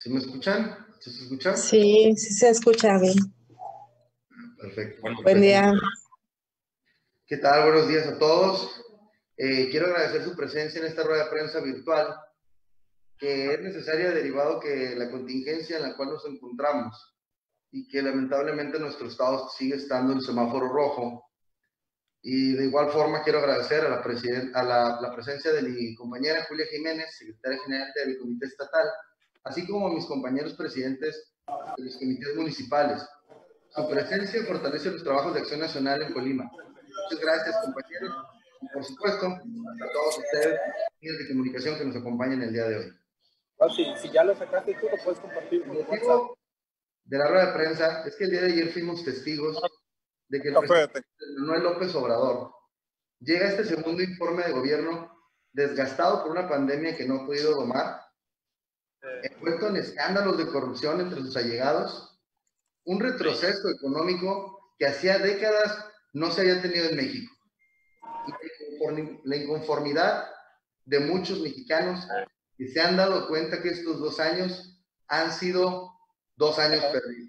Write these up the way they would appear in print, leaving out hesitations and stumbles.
¿Sí me escuchan? ¿Sí se escucha? Sí, sí se escucha bien. Perfecto. Buen día. ¿Qué tal? Buenos días a todos. Quiero agradecer su presencia en esta rueda de prensa virtual, que es necesaria derivado que la contingencia en la cual nos encontramos y que lamentablemente nuestro estado sigue estando en semáforo rojo. Y de igual forma quiero agradecer a la presencia de mi compañera Julia Jiménez, secretaria general del Comité Estatal, así como a mis compañeros presidentes de los comités municipales. Su presencia fortalece los trabajos de Acción Nacional en Colima. Muchas gracias, compañeros, y por supuesto, a todos ustedes, medios de comunicación que nos acompañan el día de hoy. Si ya lo sacaste tú, lo puedes compartir El por WhatsApp. motivo de la rueda de prensa es que el día de ayer fuimos testigos de que el presidente Manuel López Obrador llega a este segundo informe de gobierno desgastado por una pandemia que no ha podido domar, envuelto en escándalos de corrupción entre sus allegados, un retroceso económico que hacía décadas no se había tenido en México, y la inconformidad de muchos mexicanos que se han dado cuenta que estos 2 años han sido 2 años perdidos.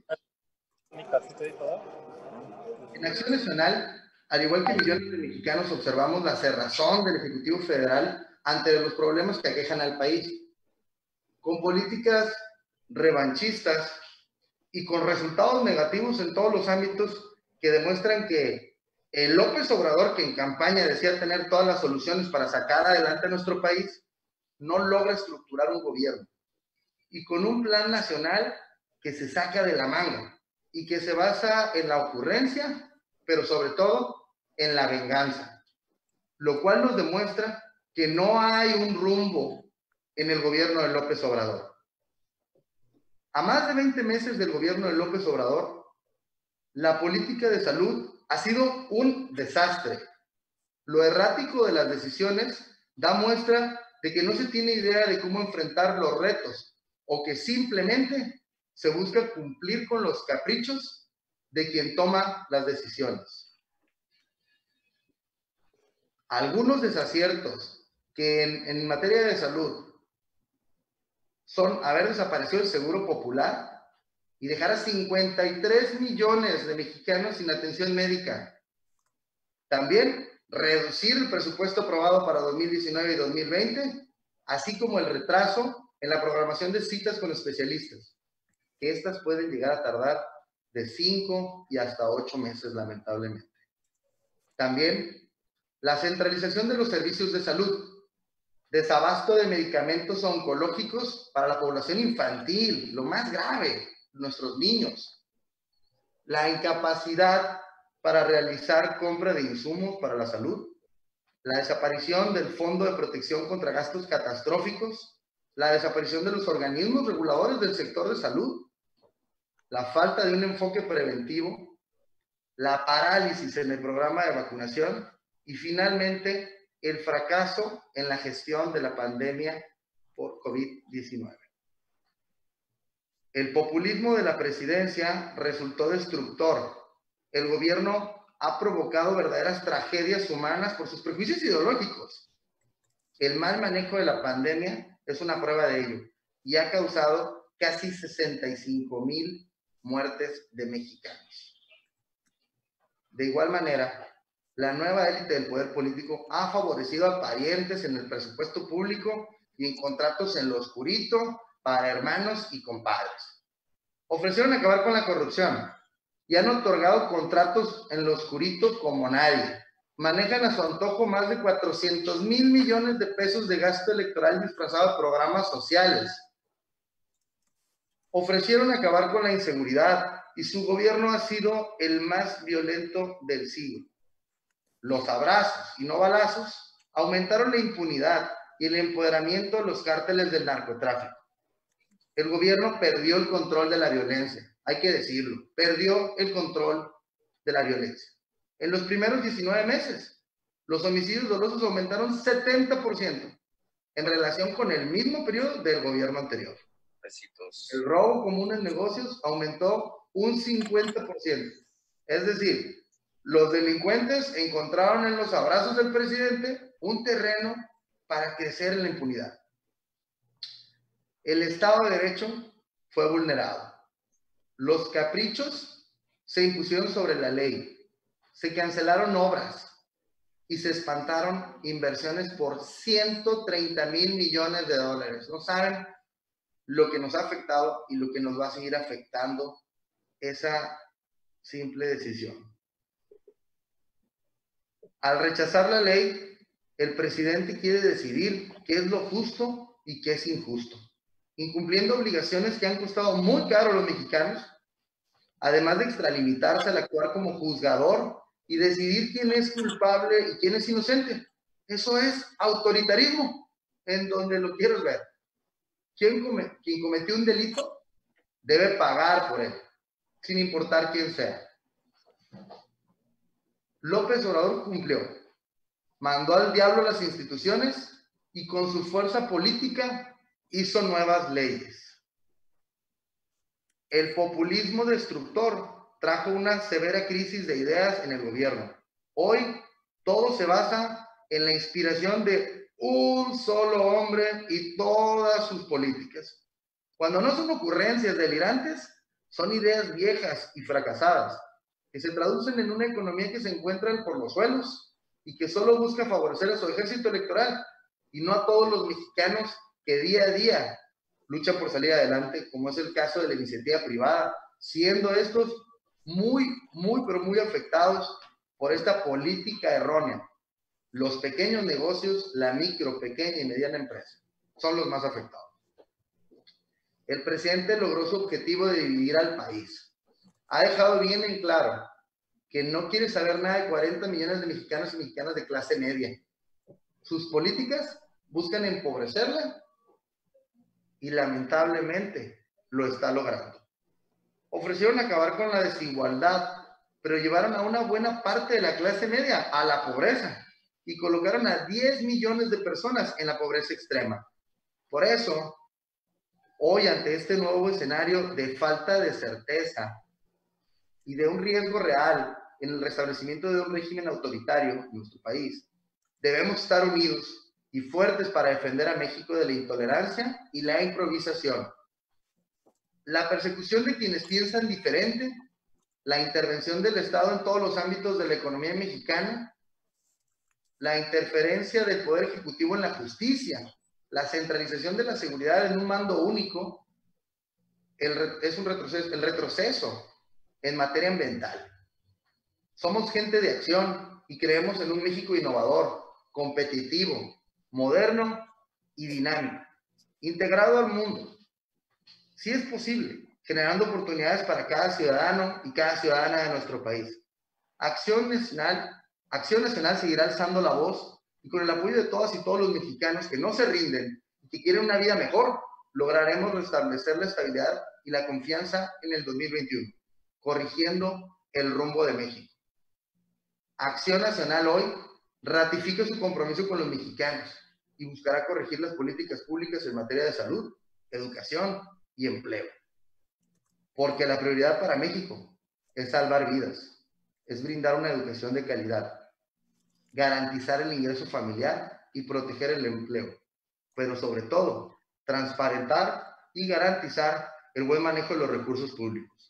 En Acción Nacional, al igual que millones de mexicanos, observamos la cerrazón del Ejecutivo Federal ante los problemas que aquejan al país, con políticas revanchistas y con resultados negativos en todos los ámbitos que demuestran que el López Obrador, que en campaña decía tener todas las soluciones para sacar adelante a nuestro país, no logra estructurar un gobierno. Y con un plan nacional que se saca de la manga y que se basa en la ocurrencia, pero sobre todo en la venganza, lo cual nos demuestra que no hay un rumbo en el gobierno de López Obrador. A más de 20 meses del gobierno de López Obrador, la política de salud ha sido un desastre. Lo errático de las decisiones da muestra de que no se tiene idea de cómo enfrentar los retos o que simplemente se busca cumplir con los caprichos de quien toma las decisiones. Algunos desaciertos que en materia de salud son haber desaparecido el Seguro Popular y dejar a 53 millones de mexicanos sin atención médica. También reducir el presupuesto aprobado para 2019 y 2020, así como el retraso en la programación de citas con especialistas, que estas pueden llegar a tardar de 5 y hasta 8 meses, lamentablemente. También la centralización de los servicios de salud, desabasto de medicamentos oncológicos para la población infantil, lo más grave, nuestros niños, la incapacidad para realizar compra de insumos para la salud, la desaparición del Fondo de Protección contra Gastos Catastróficos, la desaparición de los organismos reguladores del sector de salud, la falta de un enfoque preventivo, la parálisis en el programa de vacunación y finalmente el fracaso en la gestión de la pandemia por COVID-19. El populismo de la presidencia resultó destructor. El gobierno ha provocado verdaderas tragedias humanas por sus prejuicios ideológicos. El mal manejo de la pandemia es una prueba de ello y ha causado casi 65,000 muertes de mexicanos. De igual manera, la nueva élite del poder político ha favorecido a parientes en el presupuesto público y en contratos en lo oscurito para hermanos y compadres. Ofrecieron acabar con la corrupción y han otorgado contratos en lo oscurito como nadie. Manejan a su antojo más de 400,000 millones de pesos de gasto electoral disfrazado de programas sociales. Ofrecieron acabar con la inseguridad y su gobierno ha sido el más violento del siglo. Los abrazos y no balazos aumentaron la impunidad y el empoderamiento de los cárteles del narcotráfico. El gobierno perdió el control de la violencia, hay que decirlo, perdió el control de la violencia. En los primeros 19 meses, los homicidios dolosos aumentaron 70% en relación con el mismo periodo del gobierno anterior. El robo común en negocios aumentó un 50%. Es decir, los delincuentes encontraron en los abrazos del presidente un terreno para crecer en la impunidad. El Estado de Derecho fue vulnerado. Los caprichos se impusieron sobre la ley, se cancelaron obras y se espantaron inversiones por 130,000 millones de dólares. No saben lo que nos ha afectado y lo que nos va a seguir afectando esa simple decisión. Al rechazar la ley, el presidente quiere decidir qué es lo justo y qué es injusto, incumpliendo obligaciones que han costado muy caro a los mexicanos, además de extralimitarse al actuar como juzgador y decidir quién es culpable y quién es inocente. Eso es autoritarismo, en donde lo quieres ver. Quien cometió un delito debe pagar por él, sin importar quién sea. López Obrador cumplió, mandó al diablo las instituciones y con su fuerza política hizo nuevas leyes. El populismo destructor trajo una severa crisis de ideas en el gobierno. Hoy todo se basa en la inspiración de un solo hombre y todas sus políticas. Cuando no son ocurrencias delirantes, son ideas viejas y fracasadas, que se traducen en una economía que se encuentra por los suelos y que solo busca favorecer a su ejército electoral y no a todos los mexicanos que día a día luchan por salir adelante, como es el caso de la iniciativa privada, siendo estos pero muy afectados por esta política errónea. Los pequeños negocios, la micro, pequeña y mediana empresa, son los más afectados. El presidente logró su objetivo de dividir al país. Ha dejado bien en claro que no quiere saber nada de 40 millones de mexicanos y mexicanas de clase media. Sus políticas buscan empobrecerla y lamentablemente lo está logrando. Ofrecieron acabar con la desigualdad, pero llevaron a una buena parte de la clase media a la pobreza y colocaron a 10 millones de personas en la pobreza extrema. Por eso, hoy ante este nuevo escenario de falta de certeza y de un riesgo real en el restablecimiento de un régimen autoritario en nuestro país, debemos estar unidos y fuertes para defender a México de la intolerancia y la improvisación. La persecución de quienes piensan diferente, la intervención del Estado en todos los ámbitos de la economía mexicana, la interferencia del Poder Ejecutivo en la justicia, la centralización de la seguridad en un mando único, es el retroceso en materia ambiental. Somos gente de acción y creemos en un México innovador, competitivo, moderno y dinámico, integrado al mundo. Sí es posible, generando oportunidades para cada ciudadano y cada ciudadana de nuestro país. Acción Nacional seguirá alzando la voz y con el apoyo de todas y todos los mexicanos que no se rinden y que quieren una vida mejor, lograremos restablecer la estabilidad y la confianza en el 2021, corrigiendo el rumbo de México. Acción Nacional hoy ratifica su compromiso con los mexicanos y buscará corregir las políticas públicas en materia de salud, educación y empleo. Porque la prioridad para México es salvar vidas, es brindar una educación de calidad, garantizar el ingreso familiar y proteger el empleo, pero sobre todo, transparentar y garantizar el buen manejo de los recursos públicos.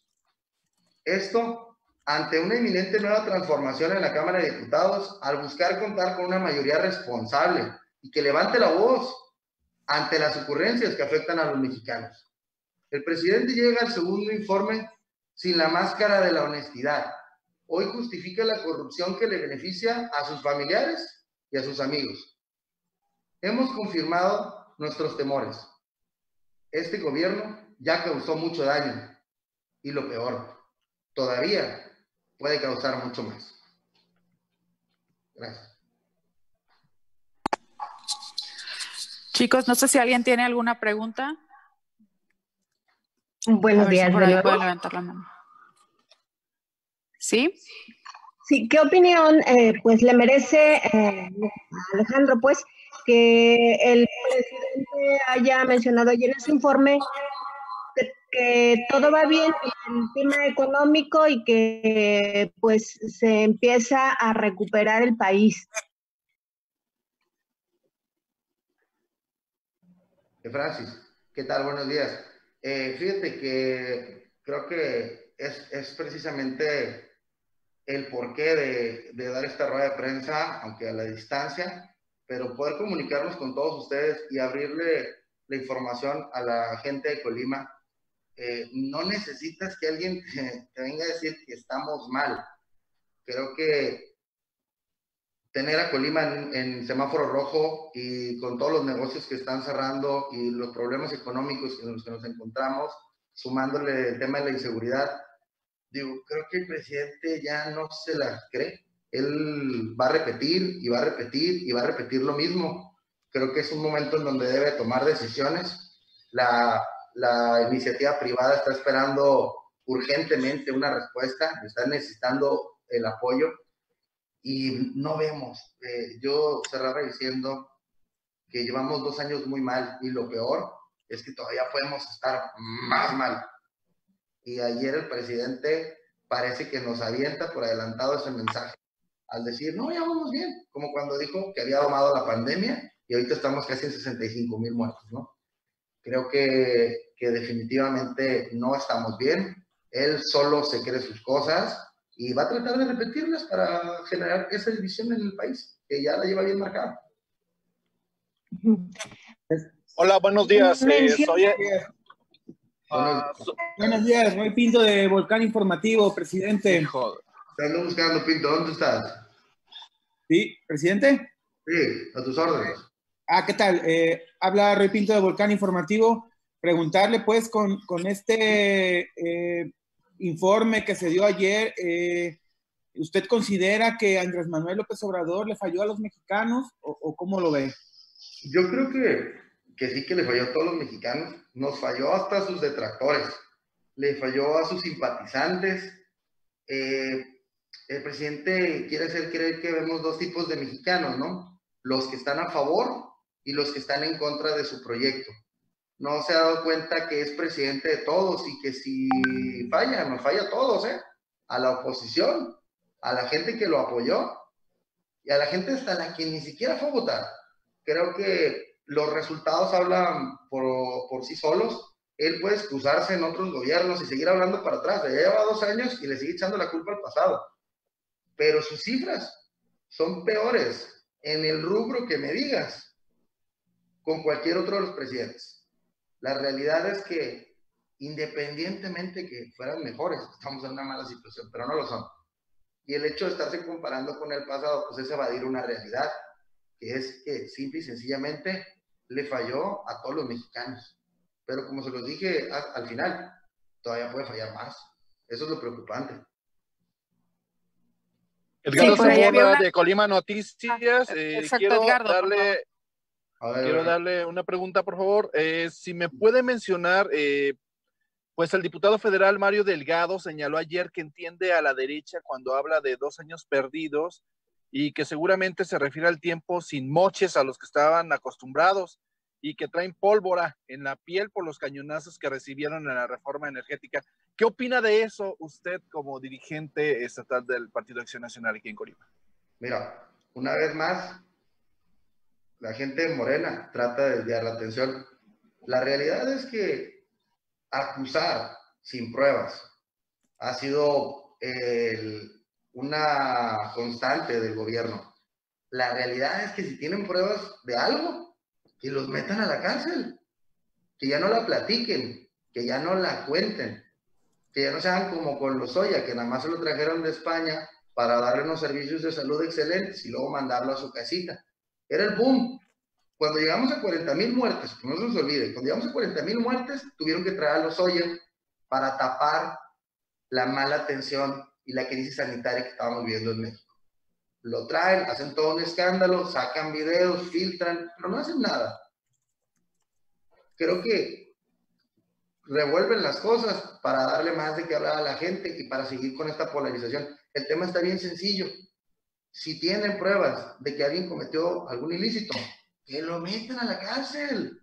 Esto ante una inminente nueva transformación en la Cámara de Diputados, al buscar contar con una mayoría responsable y que levante la voz ante las ocurrencias que afectan a los mexicanos. El presidente llega al segundo informe sin la máscara de la honestidad. Hoy justifica la corrupción que le beneficia a sus familiares y a sus amigos. Hemos confirmado nuestros temores. Este gobierno ya causó mucho daño y lo peor, todavía puede causar mucho más. Gracias. Chicos, no sé si alguien tiene alguna pregunta. Buenos días, si por de ahí nuevo. puede levantar la mano. ¿Sí? Sí, ¿qué opinión pues le merece a Alejandro, pues, que el presidente haya mencionado ayer en su informe que todo va bien en el tema económico y que pues se empieza a recuperar el país? Francis, ¿qué tal? Buenos días. Fíjate que creo que es precisamente el porqué de dar esta rueda de prensa, aunque a la distancia, pero poder comunicarnos con todos ustedes y abrirle la información a la gente de Colima. No necesitas que alguien te venga a decir que estamos mal. Creo que tener a Colima en semáforo rojo y con todos los negocios que están cerrando y los problemas económicos en los que nos encontramos, sumándole el tema de la inseguridad, digo, creo que el presidente ya no se la cree. Él va a repetir y va a repetir y va a repetir lo mismo. Creo que es un momento en donde debe tomar decisiones. La iniciativa privada está esperando urgentemente una respuesta, está necesitando el apoyo y no vemos. Yo cerraba diciendo que llevamos 2 años muy mal y lo peor es que todavía podemos estar más mal. Y ayer el presidente parece que nos avienta por adelantado ese mensaje al decir, no, ya vamos bien, como cuando dijo que había domado la pandemia y ahorita estamos casi en 65,000 muertos, ¿no? Creo que definitivamente no estamos bien. Él solo se cree sus cosas y va a tratar de repetirlas para generar esa división en el país, que ya la lleva bien marcada. Hola, buenos días. Buenos días, Roy Pinto de Volcán Informativo, presidente. Te ando buscando, Pinto. ¿Dónde estás? ¿Sí, presidente? Sí, a tus órdenes. ¿Qué tal? Habla Roy Pinto de Volcán Informativo. Preguntarle, pues, con este informe que se dio ayer, ¿usted considera que Andrés Manuel López Obrador le falló a los mexicanos o cómo lo ve? Yo creo que sí que le falló a todos los mexicanos. Nos falló hasta a sus detractores. Le falló a sus simpatizantes. El presidente quiere hacer creer que vemos 2 tipos de mexicanos, ¿no? Los que están a favor y los que están en contra de su proyecto. No se ha dado cuenta que es presidente de todos y que si falla, nos falla a todos, ¿eh? A la oposición, a la gente que lo apoyó y a la gente hasta la que ni siquiera fue a votar. Creo que los resultados hablan por sí solos. Él puede excusarse en otros gobiernos y seguir hablando para atrás. Ya lleva 2 años y le sigue echando la culpa al pasado. Pero sus cifras son peores en el rubro que me digas con cualquier otro de los presidentes. La realidad es que independientemente que fueran mejores, estamos en una mala situación, pero no lo son. Y el hecho de estarse comparando con el pasado, pues es evadir una realidad, que es que simple y sencillamente le falló a todos los mexicanos. Pero como se los dije al final, todavía puede fallar más. Eso es lo preocupante. Edgardo Sí, por ahí había Zamora una- de Colima Noticias. Exacto, Quiero Edgardo, por quiero darle una pregunta, por favor. Si me puede mencionar, pues el diputado federal Mario Delgado señaló ayer que entiende a la derecha cuando habla de 2 años perdidos y que seguramente se refiere al tiempo sin moches a los que estaban acostumbrados y que traen pólvora en la piel por los cañonazos que recibieron en la reforma energética. ¿Qué opina de eso usted como dirigente estatal del Partido Acción Nacional aquí en Colima? Mira, una vez más, la gente de Morena trata de desviar la atención. La realidad es que acusar sin pruebas ha sido una constante del gobierno. La realidad es que si tienen pruebas de algo, que los metan a la cárcel, que ya no la platiquen, que ya no la cuenten, que ya no se hagan como con Lozoya, que nada más se lo trajeron de España para darle unos servicios de salud excelentes y luego mandarlo a su casita. Era el boom. Cuando llegamos a 40,000 muertes, que no se nos olvide, cuando llegamos a 40,000 muertes, tuvieron que traer a Lozoya para tapar la mala atención y la crisis sanitaria que estábamos viviendo en México. Lo traen, hacen todo un escándalo, sacan videos, filtran, pero no hacen nada. Creo que revuelven las cosas para darle más de qué hablar a la gente y para seguir con esta polarización. El tema está bien sencillo. Si tienen pruebas de que alguien cometió algún ilícito, que lo metan a la cárcel.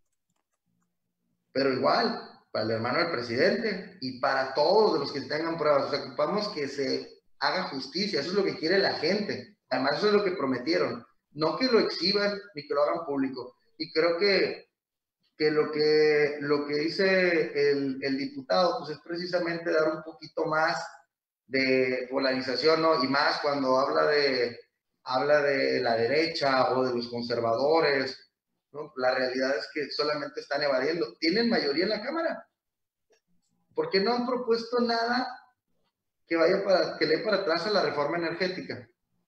Pero igual, para el hermano del presidente y para todos los que tengan pruebas. O sea, ocupamos que se haga justicia. Eso es lo que quiere la gente. Además, eso es lo que prometieron. No que lo exhiban ni que lo hagan público. Y creo que que lo que dice el diputado, pues es precisamente dar un poquito más de polarización, ¿no? Y más cuando habla de la derecha o de los conservadores, ¿no? La realidad es que solamente están evadiendo. Tienen mayoría en la Cámara. ¿Por qué no han propuesto nada que le dé para atrás a la reforma energética?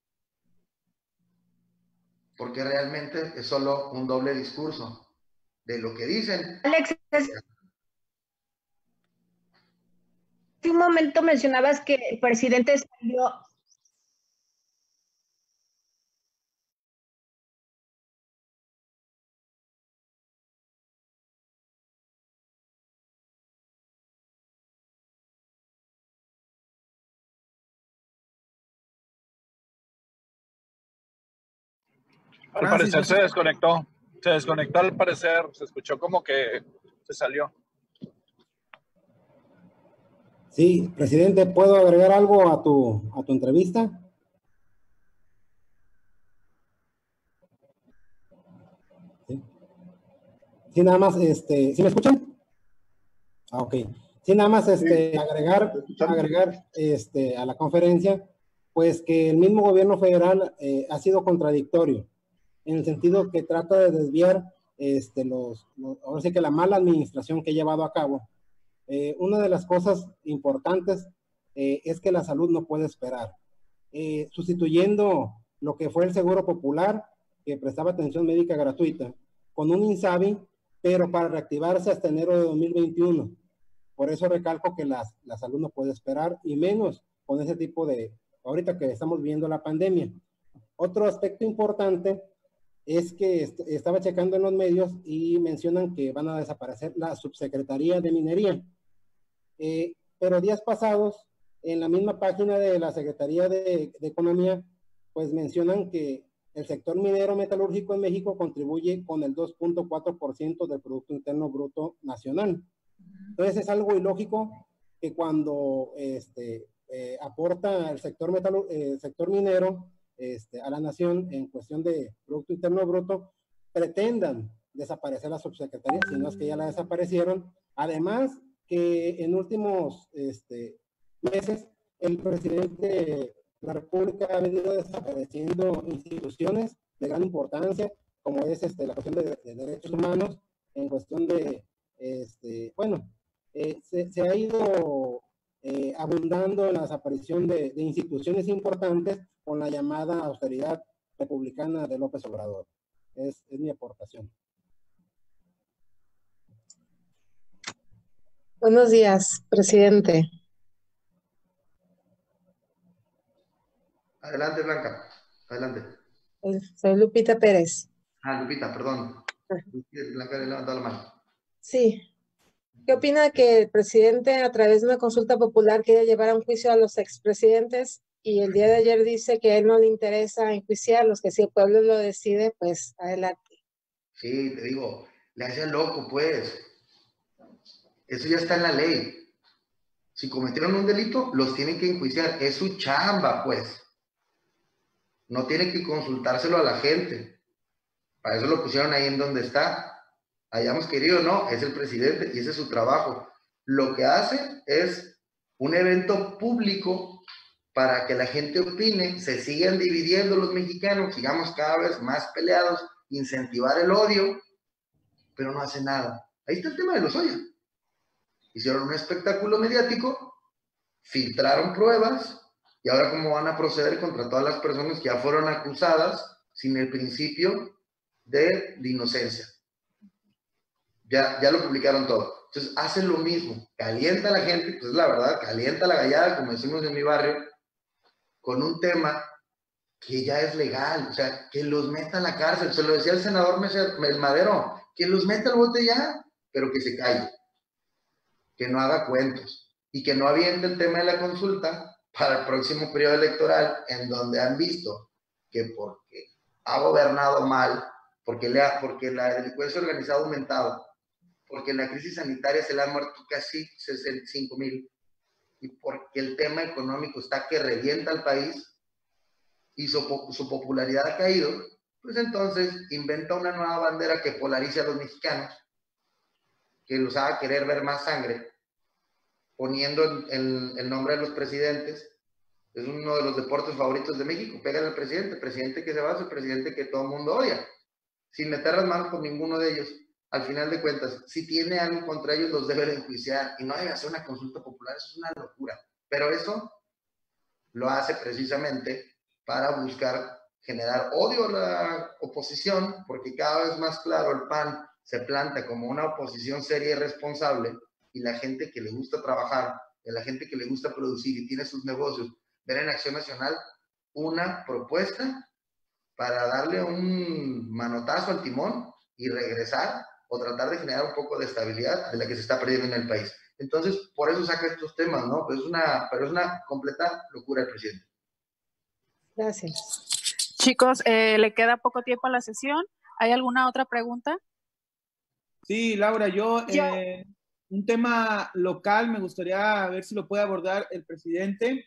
Porque realmente es solo un doble discurso de lo que dicen. Alex, hace un momento mencionabas que el presidente salió. Al parecer se desconectó. Se desconectó al parecer. Se escuchó como que se salió. Sí, presidente, ¿puedo agregar algo a tu entrevista? Sí, nada más, ¿sí me escuchan? Ok. Sí, nada más, agregar, a la conferencia, pues que el mismo gobierno federal ha sido contradictorio, en el sentido que trata de desviar, ahora sí que la mala administración que ha llevado a cabo. Una de las cosas importantes es que la salud no puede esperar. Sustituyendo lo que fue el Seguro Popular, que prestaba atención médica gratuita, con un INSABI, pero para reactivarse hasta enero de 2021. Por eso recalco que la salud no puede esperar, y menos con ese tipo de, ahorita que estamos viendo la pandemia. Otro aspecto importante es que estaba checando en los medios y mencionan que van a desaparecer la subsecretaría de minería. Pero días pasados, en la misma página de la Secretaría de Economía, pues mencionan que el sector minero metalúrgico en México contribuye con el 2.4% del Producto Interno Bruto Nacional. Entonces es algo ilógico que cuando aporta el sector minero a la nación en cuestión de Producto Interno Bruto, pretendan desaparecer la subsecretaría, si no es que ya la desaparecieron. Además, que en últimos meses el presidente de la República ha venido desapareciendo instituciones de gran importancia, como es la cuestión de derechos humanos, en cuestión de, se ha ido abundando en la desaparición de instituciones importantes con la llamada austeridad republicana de López Obrador. Es mi aportación. Buenos días, presidente. Adelante, Blanca. Adelante. Soy Lupita Pérez. Lupita, perdón. Blanca le levantó la mano. Sí. ¿Qué opina que el presidente, a través de una consulta popular, quiere llevar a un juicio a los expresidentes? Y el día de ayer dice que a él no le interesa enjuiciarlos, que si el pueblo lo decide, pues adelante. Sí, te digo, le hace loco, pues. Eso ya está en la ley. Si cometieron un delito, los tienen que enjuiciar. Es su chamba, pues. No tiene que consultárselo a la gente. Para eso lo pusieron ahí en donde está. Hayamos querido o no, es el presidente y ese es su trabajo. Lo que hace es un evento público para que la gente opine, se sigan dividiendo los mexicanos, sigamos cada vez más peleados, incentivar el odio, pero no hace nada. Ahí está el tema de Lozoya. Hicieron un espectáculo mediático, filtraron pruebas, y ahora cómo van a proceder contra todas las personas que ya fueron acusadas sin el principio de inocencia. Ya lo publicaron todo. Entonces hacen lo mismo, calienta a la gente, pues la verdad, calienta la gallada, como decimos en mi barrio, con un tema que ya es legal, o sea, que los meta a la cárcel. Se lo decía el senador Madero, que los meta al bote ya, pero que se calle, que no haga cuentos y que no aviente el tema de la consulta para el próximo periodo electoral, en donde han visto que porque ha gobernado mal, porque la delincuencia organizada ha aumentado, porque en la crisis sanitaria se le han muerto casi 65,000, y porque el tema económico está que revienta al país y su popularidad ha caído, pues entonces inventa una nueva bandera que polarice a los mexicanos que los haga querer ver más sangre, poniendo el nombre de los presidentes. Es uno de los deportes favoritos de México. Pégale al presidente, presidente que se va, es el presidente que todo el mundo odia, sin meter las manos por ninguno de ellos. Al final de cuentas, si tiene algo contra ellos, los debe de enjuiciar y no debe hacer una consulta popular. Eso es una locura. Pero eso lo hace precisamente para buscar generar odio a la oposición, porque cada vez más claro el PAN se planta como una oposición seria y responsable, y la gente que le gusta trabajar, y la gente que le gusta producir y tiene sus negocios, ver en Acción Nacional una propuesta para darle un manotazo al timón y regresar o tratar de generar un poco de estabilidad de la que se está perdiendo en el país. Entonces, por eso saca estos temas, ¿no? Pero es una completa locura el presidente. Gracias. Chicos, le queda poco tiempo a la sesión. ¿Hay alguna otra pregunta? Sí, Laura, yo un tema local me gustaría ver si lo puede abordar el presidente.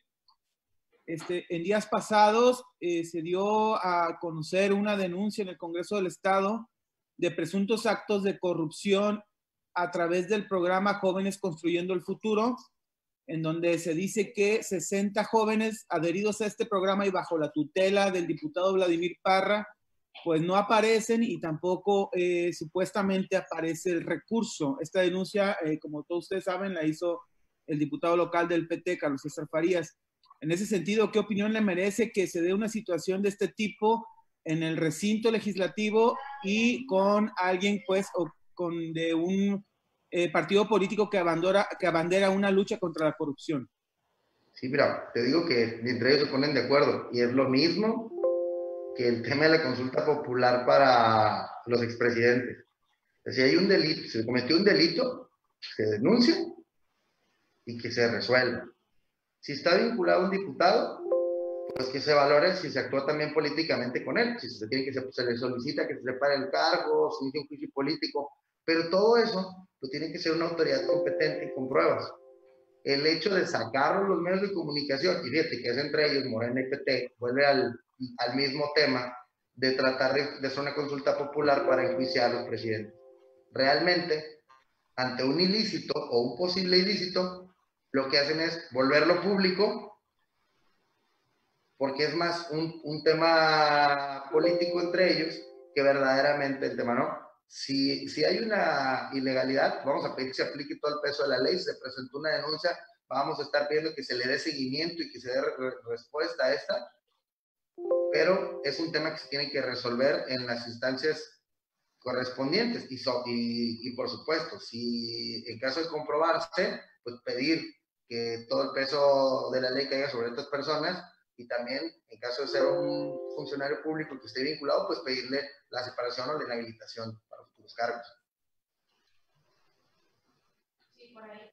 En días pasados se dio a conocer una denuncia en el Congreso del Estado de presuntos actos de corrupción a través del programa Jóvenes Construyendo el Futuro, en donde se dice que 60 jóvenes adheridos a este programa y bajo la tutela del diputado Vladimir Parra, pues no aparecen y tampoco supuestamente aparece el recurso. Esta denuncia, como todos ustedes saben, la hizo el diputado local del PT, Carlos César Farías. En ese sentido, ¿qué opinión le merece que se dé una situación de este tipo en el recinto legislativo y con alguien, pues, o con de un partido político que abandera una lucha contra la corrupción? Sí, mira, te digo que entre ellos se ponen de acuerdo, y es lo mismo que el tema de la consulta popular para los expresidentes. Si hay un delito, se cometió un delito, se denuncia y que se resuelva. Si está vinculado a un diputado, pues que se valore si se actúa también políticamente con él, si se le solicita que se separe el cargo, si inicia un juicio político, pero todo eso lo tiene que ser una autoridad competente y con pruebas. El hecho de sacarlo los medios de comunicación, y fíjate que es entre ellos, Morena y PT, vuelve al mismo tema de tratar de hacer una consulta popular para enjuiciar a los presidentes. Realmente, ante un ilícito o un posible ilícito, lo que hacen es volverlo público, porque es más un tema político entre ellos que verdaderamente el tema, ¿no? Si hay una ilegalidad, vamos a pedir que se aplique todo el peso de la ley. Si se presentó una denuncia, vamos a estar pidiendo que se le dé seguimiento y que se dé respuesta a esta, pero es un tema que se tiene que resolver en las instancias correspondientes y por supuesto, si en caso de comprobarse, pues pedir que todo el peso de la ley caiga sobre estas personas, y también en caso de ser un funcionario público que esté vinculado, pues pedirle la separación o la inhabilitación para futuros cargos. Sí, por ahí.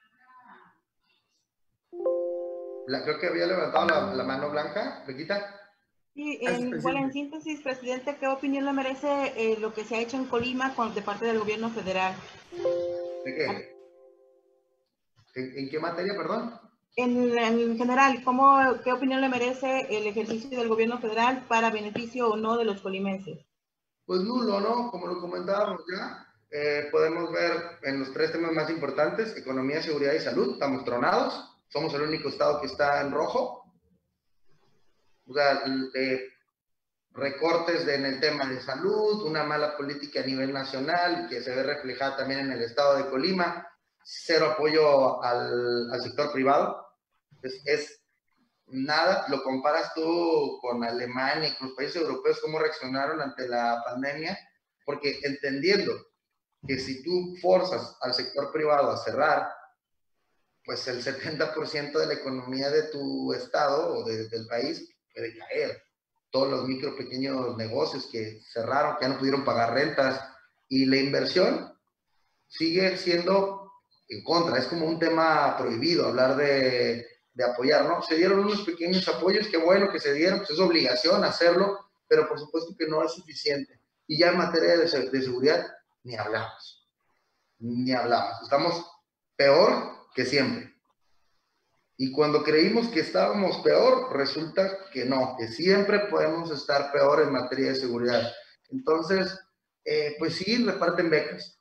Creo que había levantado la mano Blanca, Bequita. Sí, igual en síntesis, presidente, ¿qué opinión le merece lo que se ha hecho en Colima de parte del gobierno federal? ¿De qué? ¿En qué materia, perdón? En general, ¿qué opinión le merece el ejercicio del gobierno federal para beneficio o no de los colimenses? Pues nulo, ¿no? Como lo comentábamos ya, podemos ver en los tres temas más importantes: economía, seguridad y salud. Estamos tronados, somos el único estado que está en rojo. O sea, recortes en el tema de salud, una mala política a nivel nacional que se ve reflejada también en el estado de Colima, cero apoyo al sector privado. Es nada. Lo comparas tú con Alemania y con los países europeos, cómo reaccionaron ante la pandemia, porque entendiendo que si tú forzas al sector privado a cerrar, pues el 70% de la economía de tu estado o del país puede caer. Todos los micro, pequeños negocios que cerraron, que ya no pudieron pagar rentas, y la inversión sigue siendo en contra. Es como un tema prohibido hablar de apoyar, ¿no? Se dieron unos pequeños apoyos, qué bueno que se dieron, pues es obligación hacerlo, pero por supuesto que no es suficiente. Y ya en materia de seguridad, ni hablamos. Estamos peor que siempre. Y cuando creímos que estábamos peor, resulta que no, que siempre podemos estar peor en materia de seguridad. Entonces, pues sí, reparten becas.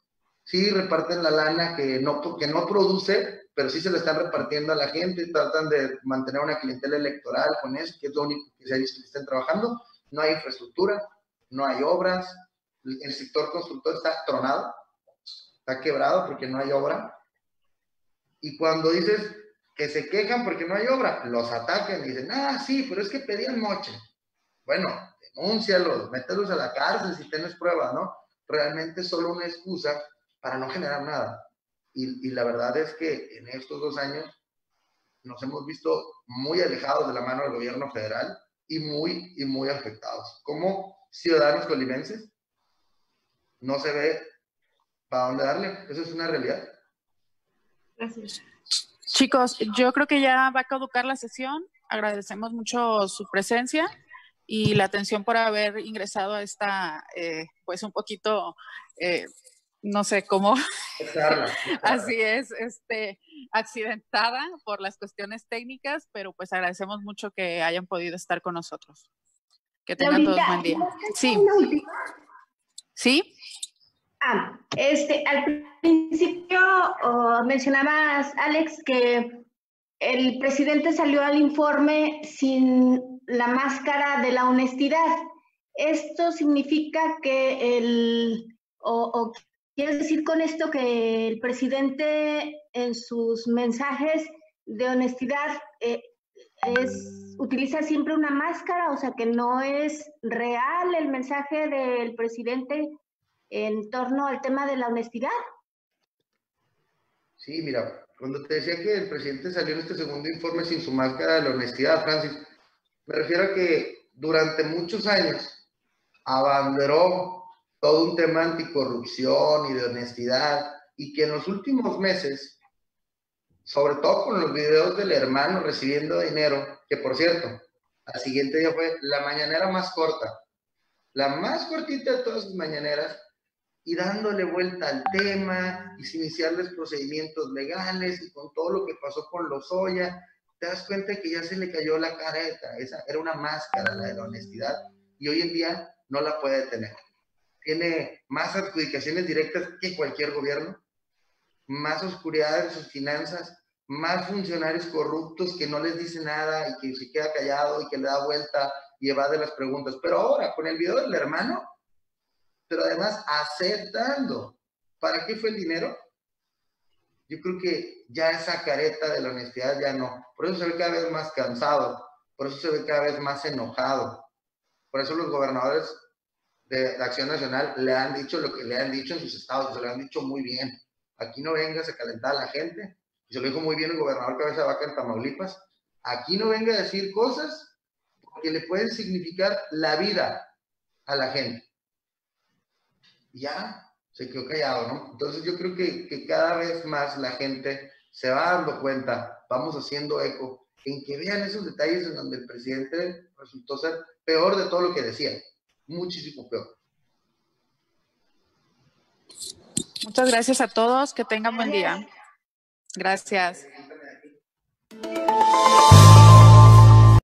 sí reparten la lana que no produce, pero sí se la están repartiendo a la gente, tratan de mantener una clientela electoral con eso, que es lo único que se ha visto que están trabajando. No hay infraestructura, no hay obras, el sector constructor está tronado, está quebrado porque no hay obra. Y cuando dices que se quejan porque no hay obra, los atacan y dicen, sí, pero es que pedían moche. Bueno, denúncialos, mételos a la cárcel si tienes pruebas, ¿no? Realmente es solo una excusa para no generar nada. Y la verdad es que en estos 2 años nos hemos visto muy alejados de la mano del gobierno federal y muy afectados. Como ciudadanos colimenses, no se ve para dónde darle. Eso es una realidad. Gracias. Chicos, yo creo que ya va a caducar la sesión. Agradecemos mucho su presencia y la atención por haber ingresado a esta, pues un poquito, no sé cómo, así es, accidentada por las cuestiones técnicas, pero pues agradecemos mucho que hayan podido estar con nosotros. Que tengan todos buen día. Sí. ¿Sí? Al principio mencionabas, Alex, que el presidente salió al informe sin la máscara de la honestidad. ¿Esto significa que quieres decir con esto que el presidente en sus mensajes de honestidad utiliza siempre una máscara? O sea, que no es real el mensaje del presidente en torno al tema de la honestidad. Sí, mira, cuando te decía que el presidente salió en este segundo informe sin su máscara de la honestidad, Francis, me refiero a que durante muchos años abanderó todo un tema anticorrupción y de honestidad, y que en los últimos meses, sobre todo con los videos del hermano recibiendo dinero, que por cierto, al siguiente día fue la mañanera más corta, la más cortita de todas sus mañaneras, y dándole vuelta al tema, y sin iniciarles procedimientos legales, y con todo lo que pasó con Lozoya, te das cuenta que ya se le cayó la careta. Esa era una máscara, la de la honestidad, y hoy en día no la puede tener. Tiene más adjudicaciones directas que cualquier gobierno, más oscuridad en sus finanzas, más funcionarios corruptos que no les dice nada y que se queda callado y que le da vuelta y evade las preguntas. Pero ahora, con el video del hermano, pero además aceptando. ¿Para qué fue el dinero? Yo creo que ya esa careta de la honestidad ya no. Por eso se ve cada vez más cansado, por eso se ve cada vez más enojado. Por eso los gobernadores de Acción Nacional le han dicho lo que le han dicho en sus estados, se lo han dicho muy bien. Aquí no vengas a calentar a la gente, y se lo dijo muy bien el gobernador Cabeza de Vaca en Tamaulipas, aquí no venga a decir cosas que le pueden significar la vida a la gente. Y ya se quedó callado, ¿no? Entonces yo creo que cada vez más la gente se va dando cuenta, vamos haciendo eco, en que vean esos detalles en donde el presidente resultó ser peor de todo lo que decía, muchísimo peor. Muchas gracias a todos, que tengan buen día. Gracias.